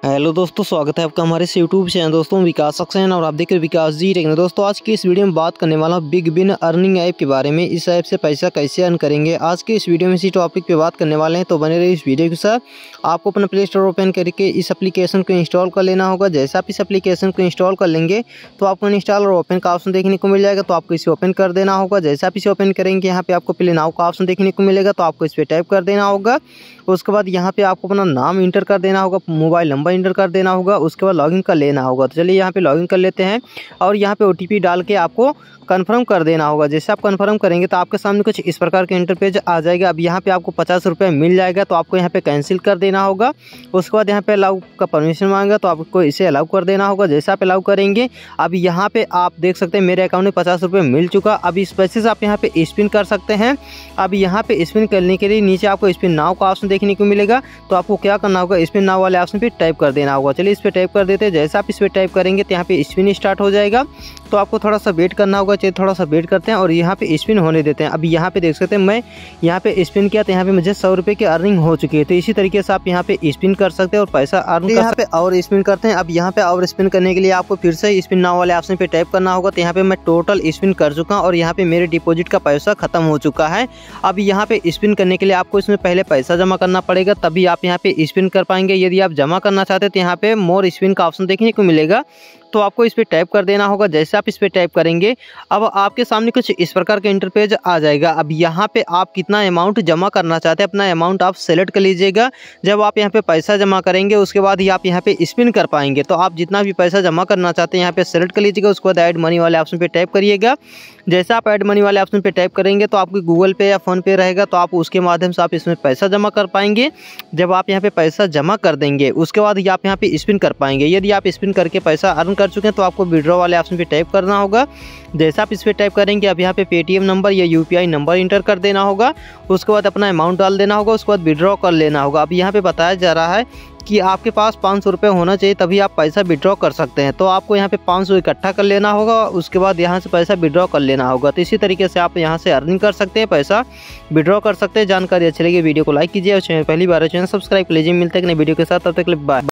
Hello दोस्तों, स्वागत है आपका हमारे इस यूट्यूब चैनल दोस्तों विकास सक्सेन और आप देख रहे विकास जी टेक्निक। दोस्तों आज की इस वीडियो में बात करने वाला हूँ बिग बिन अर्निंग ऐप के बारे में। इस ऐप से पैसा कैसे अर्न करेंगे, आज के इस वीडियो में इसी टॉपिक पे बात करने वाले हैं। तो बने रहिए इस वीडियो के साथ। आपको अपना प्ले स्टोर ओपन करके इस एप्लीकेशन को इंस्टॉल कर लेना होगा। जैसे आप इस एप्लीकेशन को इंस्टॉल कर लेंगे तो आपको इंस्टॉल और ओपन का ऑप्शन देखने को मिल जाएगा। तो आपको इसे ओपन कर देना होगा। जैसे आप इसे ओपन करेंगे यहाँ पे आपको प्ले नाउ का ऑप्शन देखने को मिलेगा। तो आपको इस पर टाइप कर देना होगा। उसके बाद यहाँ पे आपको अपना नाम इंटर कर देना होगा, मोबाइल नंबर इंटर कर देना होगा। उसके बाद लॉगिन कर लेना होगा। तो चलिए यहाँ पे लॉगिन कर लेते हैं और यहाँ पे OTP डाल के आपको कंफर्म कर देना होगा। जैसे आप कंफर्म करेंगे तो आपके सामने कुछ इस प्रकार के इंटरपेज आ जाएगा। अब यहाँ पे आपको 50 रुपये मिल जाएगा। तो आपको यहाँ पे कैंसिल कर देना होगा। उसके बाद यहाँ पे अलाउ का परमिशन मांगेगा तो आपको इसे अलाउ कर देना होगा। जैसे आप अलाउ करेंगे अब यहाँ पे आप देख सकते हैं मेरे अकाउंट में 50 रुपये मिल चुका। अब इस पैसे से आप यहाँ पे स्पिन कर सकते हैं। अब यहाँ पे स्पिन करने के लिए नीचे आपको स्पिन नाउ का ऑप्शन देखने को मिलेगा। तो आपको क्या करना होगा, स्पिन नाउ वाले ऑप्शन पे टाइप कर देना होगा। चलिए इस पर टाइप कर देते हैं। जैसे आप इस पर टाइप करेंगे तो यहाँ पे स्पिन स्टार्ट हो जाएगा। तो आपको थोड़ा सा वेट करना होगा। चलिए थोड़ा सा वेट करते हैं और यहाँ पे स्पिन होने देते हैं। अब यहाँ पे देख सकते हैं मैं यहाँ पे स्पिन किया तो यहाँ पे मुझे 100 रुपये की अर्निंग हो चुकी है। तो इसी तरीके से आप यहाँ पे स्पिन कर सकते हैं और पैसा अर्न कर सकते हैं। और स्पिन करते हैं। अब यहाँ पे और स्पिन करने के लिए आपको फिर से स्पिन नाउ वाले ऑप्शन पे टाइप करना होगा। तो यहाँ पे मैं टोटल स्पिन कर चुका हूँ और यहाँ पे मेरे डिपॉजिट का पैसा खत्म हो चुका है। अब यहाँ पे स्पिन करने के लिए आपको इसमें पहले पैसा जमा करना पड़ेगा, तभी आप यहाँ पे स्पिन कर पाएंगे। यदि आप जमा करना चाहते हैं तो यहाँ पे मोर स्पिन का ऑप्शन देखने को मिलेगा। तो आपको इस पर टाइप कर देना होगा। जैसे आप इस पर टाइप करेंगे अब आपके सामने कुछ इस प्रकार का इंटरपेज आ जाएगा। अब यहाँ पे आप कितना अमाउंट जमा करना चाहते हैं अपना अमाउंट आप सेलेक्ट कर लीजिएगा। जब आप यहाँ पे पैसा जमा करेंगे उसके बाद ही आप यहाँ पे स्पिन कर पाएंगे। तो आप जितना भी पैसा जमा करना चाहते हैं यहाँ पे सेलेक्ट कर लीजिएगा। उसके बाद ऐड मनी वाले ऑप्शन पे टाइप करिएगा। जैसे आप ऐड मनी वाले ऑप्शन पे टाइप करेंगे तो आपको गूगल पे या फ़ोन पे रहेगा। तो आप उसके माध्यम से आप इसमें पैसा जमा कर पाएंगे। जब आप यहाँ पे पैसा जमा कर देंगे उसके बाद ही आप यहाँ पे स्पिन कर पाएंगे। यदि आप स्पिन करके पैसा अर्न कर चुके हैं तो आपको विड्रॉ वाले ऑप्शन पे टाइप करना होगा। जैसे आप इस पर टाइप करेंगे अब यहाँ पे पेटीएम नंबर या UPI नंबर इंटर कर देना होगा। उसके बाद अपना अमाउंट डाल देना होगा। उसके बाद विड्रॉ कर लेना होगा। अब यहाँ पे बताया जा रहा है कि आपके पास 500 रुपये होना चाहिए तभी आप पैसा विड्रॉ कर सकते हैं। तो आपको यहाँ पे 500 इकट्ठा कर लेना होगा। उसके बाद यहाँ से पैसा विड्रॉ कर लेना होगा। तो इसी तरीके से आप यहाँ से अर्निंग कर सकते हैं, पैसा विड्रॉ कर सकते हैं। जानकारी अच्छी लगी वीडियो को लाइक कीजिए और चैनल पहली बार है चैनल सब्सक्राइब कर लीजिए। मिलते हैं नई वीडियो के साथ, तब तक बाय।